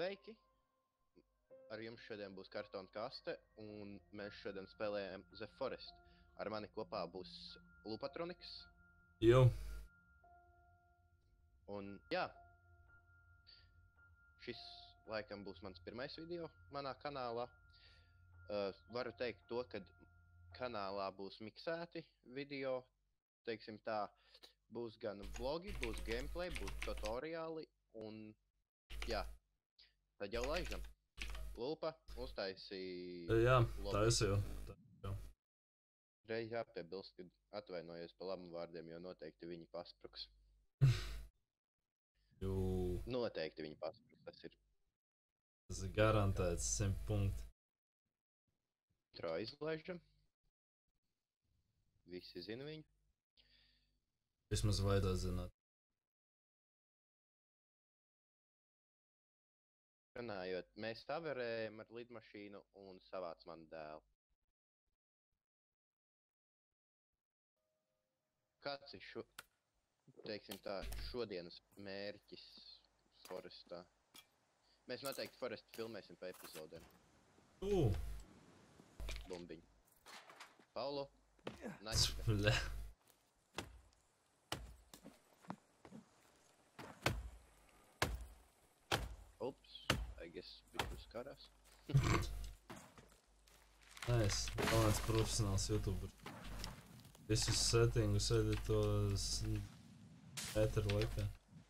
Sveiki! Ar jums šodien būs Kartona Kaste, un mēs šodien spēlējam The Forest. Ar mani kopā būs Lupatroniks. Jo. Un jā, šis laikam būs mans pirmais video manā kanālā. Varu teikt to, ka kanālā būs miksēti video, teiksim tā, būs gan vlogi, būs gameplay, būs tutoriāli, un jā, tad jau laižam. Lupa uztaisīja... Jā, taisīju. Reiz jāpiebilst, kad atvainojos par labu vārdiem, jo noteikti viņi paspruks. Noteikti viņi paspruks, tas ir. Tas ir garantēts 100 punkti. Intro izlaižam. Visi zina viņu. Vismaz vajadzētu zināt. Runājot, mēs taverējam ar lidmašīnu un savāc manu dēlu. Kāds ir teiksim tā, šodienas mērķis Forestā? Mēs noteikti Forestu filmēsim pa epizodēm. Bumbiņu. Paulo, naķika. Ups, I guess viņš karās. Nice, galvenais profesionāls YouTuber. Visus settingus editos ēteru laikā.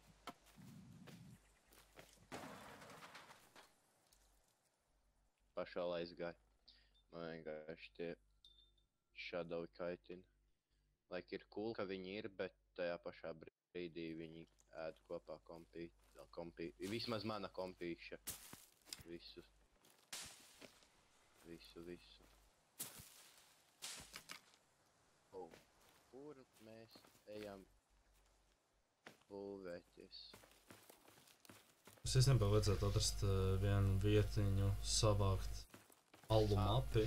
Pašā aizgāja. Man vienkārši tie shadowi kaitina. Laik ir cool, ka viņi ir, bet tajā pašā brīdī viņi ēd kopā kompī. Vismaz mana kompīša. Visu. Kur mēs ejam būvēties? Es īstenībā vajadzētu atrast vienu vietiņu, savākt alu mapi.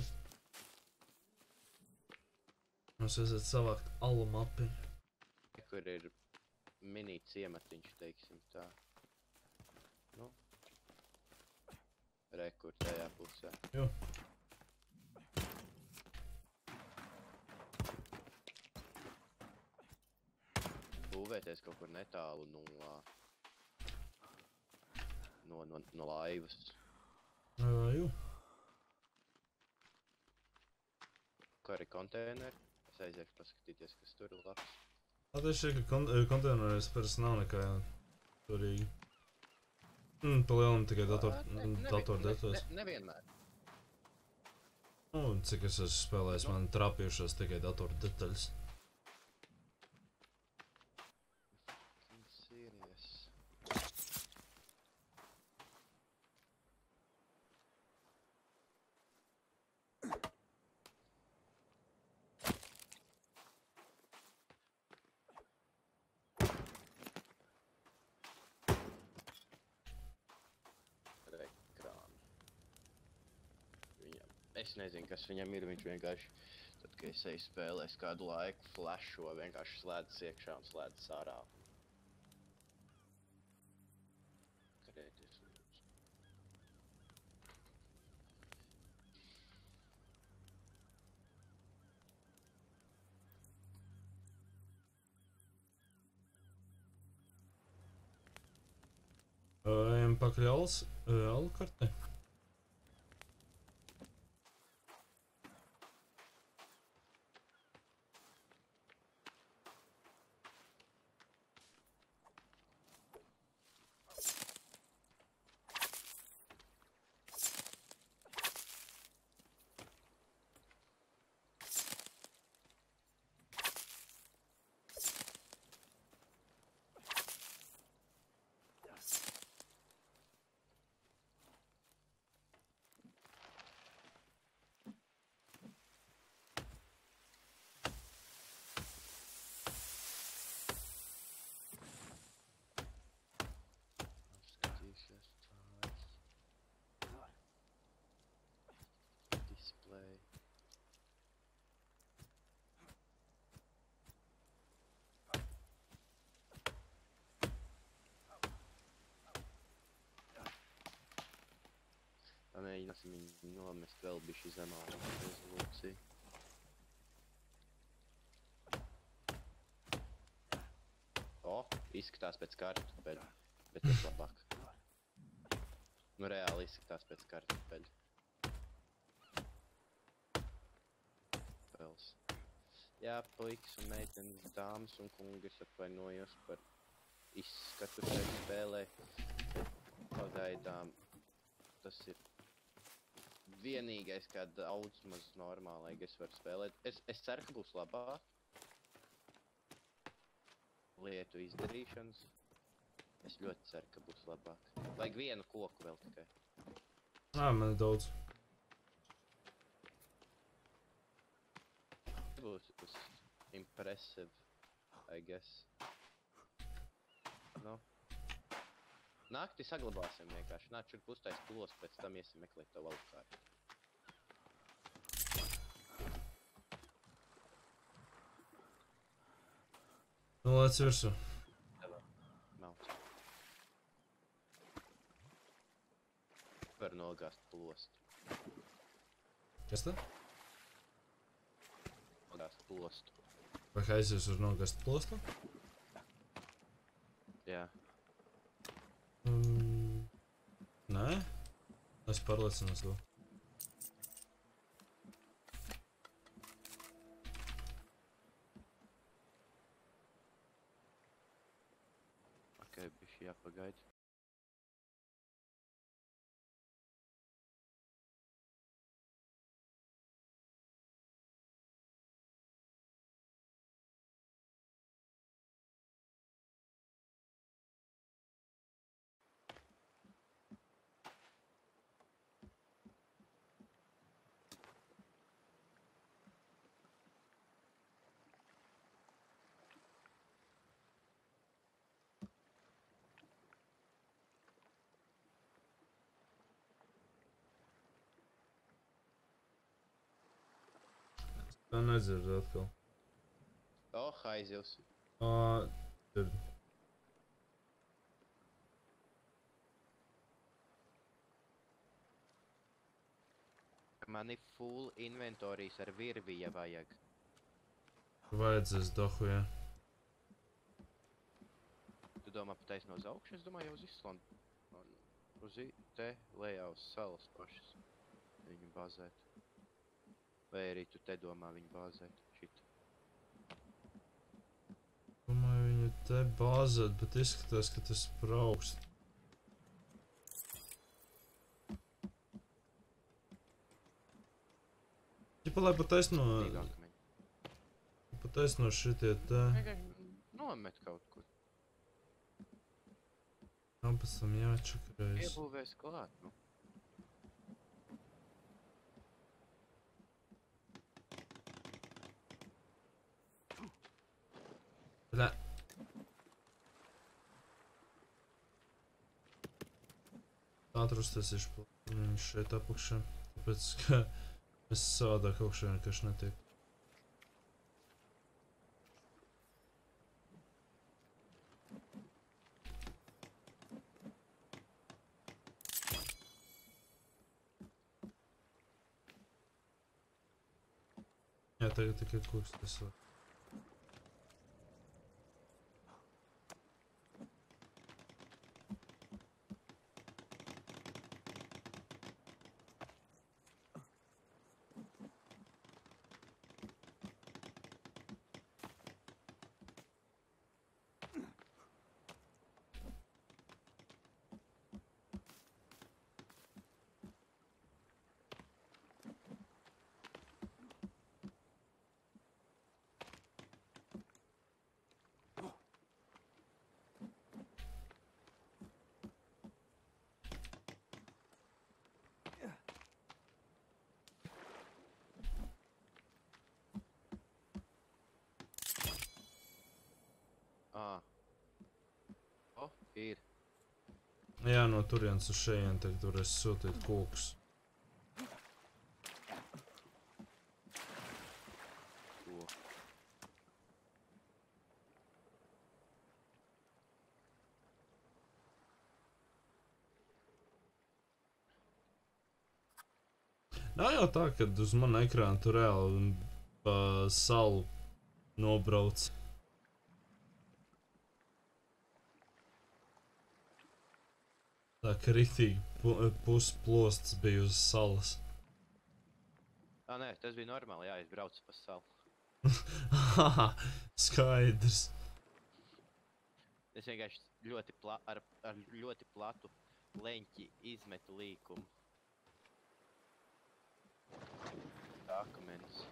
Mums vajadzētu savākt alu mapi. Kur ir mini ciematiņš, teiksim tā. Nu. Rekur tajā pusē. Jo. Būvēties kaut kur netālu no laivas. Jo. Kā arī konteineri. Es aiziešu paskatīties, kas tur ir labs. Es šeit, ka konteineris parasti nav nekā turīgi. Pa lielam tikai datordatos. Nevienmēr. Cik es esmu spēlējis, man trapījušās tikai datordetaļas. Es nezinu, kas viņam ir, viņš vienkārši, tad, kad es eju spēlēs kādu laiku, flasho, vienkārši slēdzas iekšā un slēdzas ārā. Karēties lūdzu. Ejam pakaļ alu kartē. Pamēģināsim viņu nomest vēl bišķi zemāk rezolūciju. O, izskatās pēc kartupeļu, bet tas labāk. Nu, reāli izskatās pēc kartupeļu. Pels. Jā, puikas un meitenes, dāmas un kungi, es atvainojos par izskatu šeit spēlē. Pagaidām tas ir vienīgais, kā daudz maz normālīgi es varu spēlēt. Es ceru, ka būs labāk lietu izdarīšanas. Es ļoti ceru, ka būs labāk. Vajag vienu koku vēl tikai. Man ir daudz. Būs impressive, I guess. Nu. Naktī saglabāsim vienkārši. Nāc šur pustais plos, pēc tam iesim meklēt to valkārtu. Nu, lēc virsū. Mauc. Var nogāzt plostu. Kas tā? Nogāzt plostu. Vai aizies uz nogast plostu? Jā. Nē? Es pārliecinos vēl. Ok, bišķi jāpagaid. Tā nedzirdu atkal. O, haizivs. Dzirdu. Man ir full inventorijas ar virvi, ja vajag. Vajadzēs dohu, jā. Tu domā pataisno uz augšu? Es domāju jau uz Islandu. Uz te lejā uz salas pašas. Viņu bāzēt. Vai arī tu te domā viņu bāzēt? Šit. Domāju viņu te bāzēt, bet izskatās, ka tas praukst. Ķipa, lai pataisno šitie te. Nomet kaut kur. Man pēc tam jāčakarējas. Iebūvēs klāt, nu. Bļā. Atrustēsīšu viņš šeit apakšā, tāpēc, ka es savādāk augšā vienkārši netiek. Jā, tagad tikai koks tas var. O, ir. Jā, no turienes uz šejien tagad varēs sūtīt kokus. Ko? Nav jau tā, ka uz manu ekrānu tu reāli pa salu nobrauc. Tā ka riktīgi pusplosts bija uz salas. Nē, tas bija normāli, jā, es braucu pa salu. Haha, skaidrs. Es vienkārši ar ļoti platu leņķi izmetu līkumu. Akmens.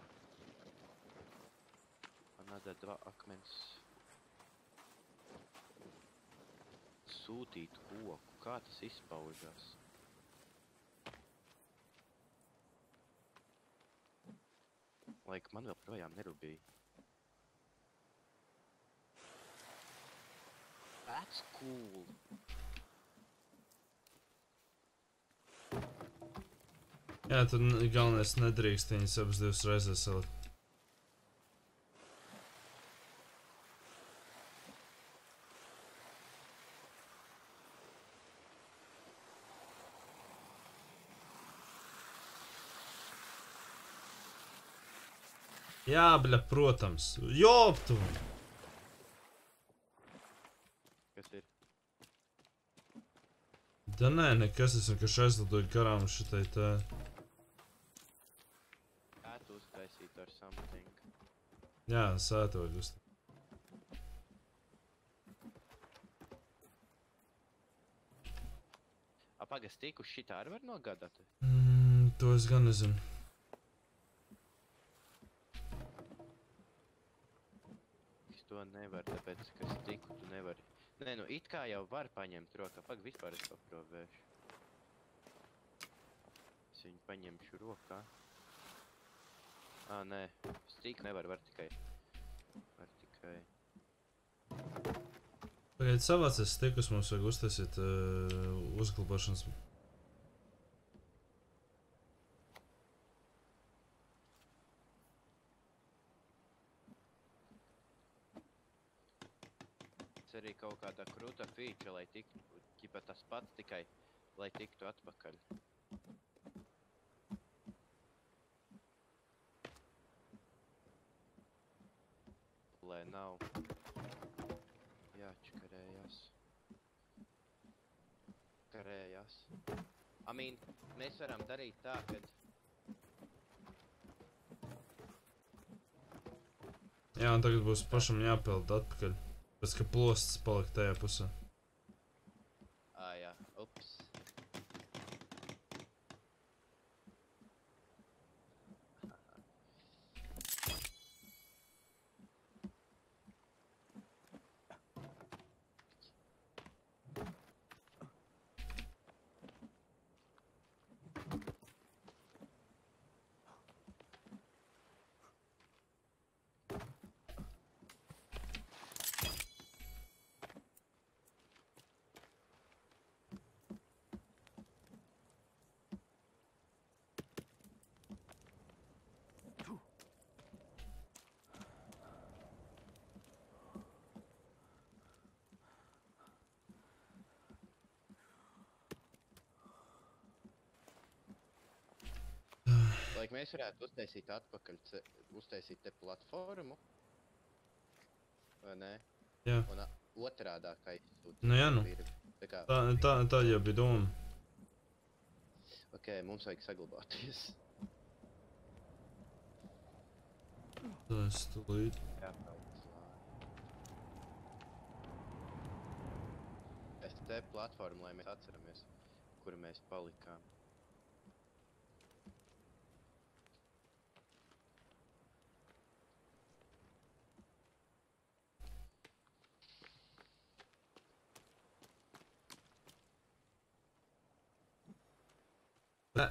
Man atdod 2 akmens. Sūtīt koku. Kā tas izpaužās? Laik man vēl projām nerūpīja. That's cool. Jā, tad galvenais nedrīkst viņas abas 2 reizes salikt. Jā, bļa, protams. Joptu! Kas ir? Da nē, nekas, es vienkārši aizlidoju garām šitai tā. Ētu uztaisīt ar something. Jā, sētoju uz. Pagas tik uz šitā arī var nogādāt? To es gan nezinu. To nevar, tāpēc, ka stiku tu nevari. Nē, nu it kā jau var paņemt rokā. Pag, vispār es paprovēšu. Es viņu paņemšu rokā. Nē, stiku nevar, var tikai. Pagaid, savācies stikus mums vajag uztaisīt uzglabāšanas. Arī kaut kādā krūta feature, lai tiktu, ķipa tas pats tikai, lai tiktu atpakaļ. Lai nav jāčkarējās. Karējās. Mēs varam darīt tā, kad... Jā, un tagad būs pašam jāpeld atpakaļ. Pēc, ka plosts palika tajā pusē. Jā, ups. Laik mēs varētu uztaisīt atpakaļ, uztaisīt te platformu. Vai nē? Jā. Un otrādā, kā izsūt. Nu jā, nu. Tā jau bija doma. Ok, mums vajag saglabāties. Tas tūlīt. Es te platformu, lai mēs atceramies, kuru mēs palikām. Nē.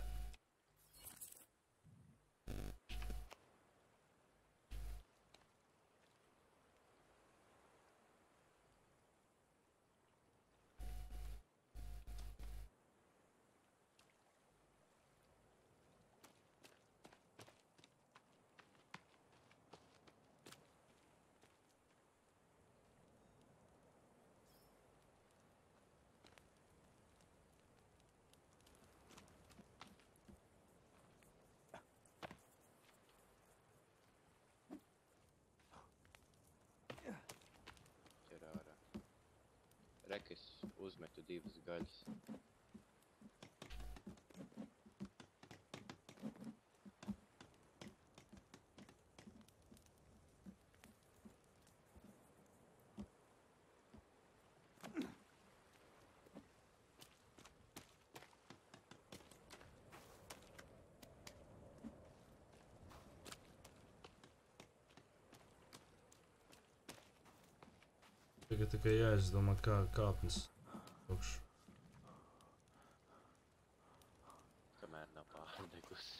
Rekis uzmetu 2 gaļas. Tagad tikai jāizdomā, kā kāpnes augšu. Kamēr nav pārdegusi.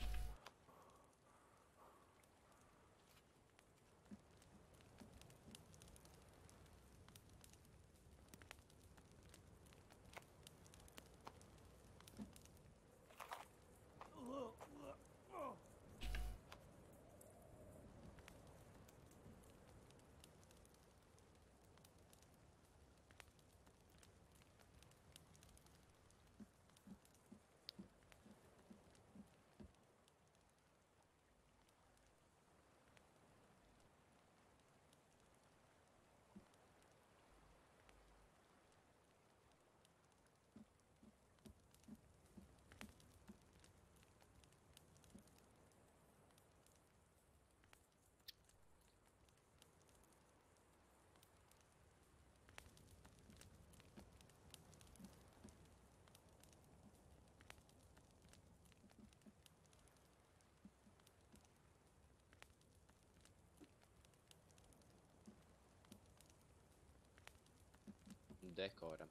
Dekoram.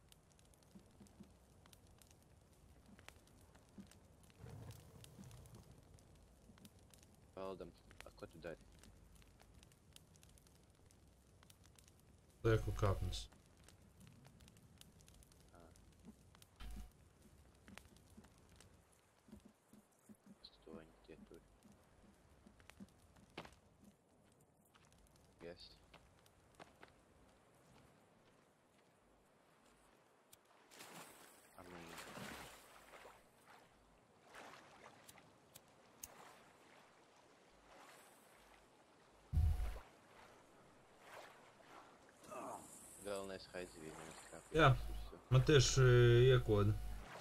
Paldam. Ko tu dari? Lieku kāpnes. Astoņi tie tur. Yes. Galvenais haizvīnās kā. Jā, man tieši iekoda.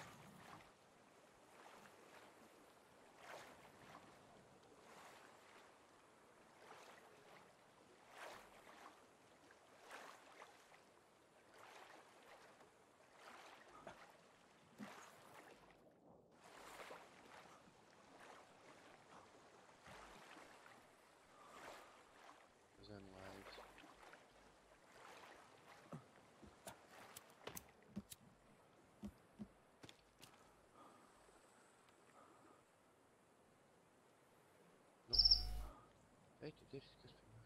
Zem laiks. Ej, tu dirsi, kas pirmā?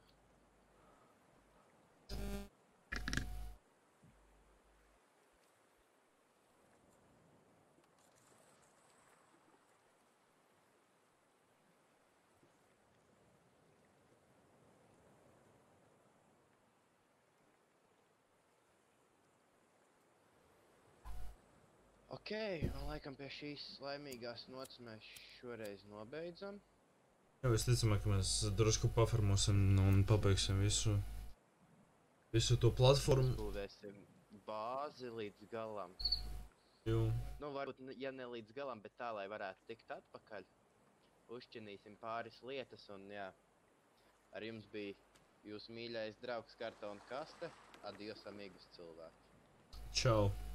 Okei, un laikam pie šīs laimīgās nots mēs šoreiz nobeidzam. Jā, visticamāk, ka mēs drošku pafarmosim un pabeigsim visu to platformu. Būvēsim bāzi līdz galam. Jū. Nu, varbūt, ja ne līdz galam, bet tā, lai varētu tikt atpakaļ. Uzšķinīsim pāris lietas un, jā, ar jums bija jūsu mīļais draugs Kartona Kaste. Adios, amigos cilvēki. Čau.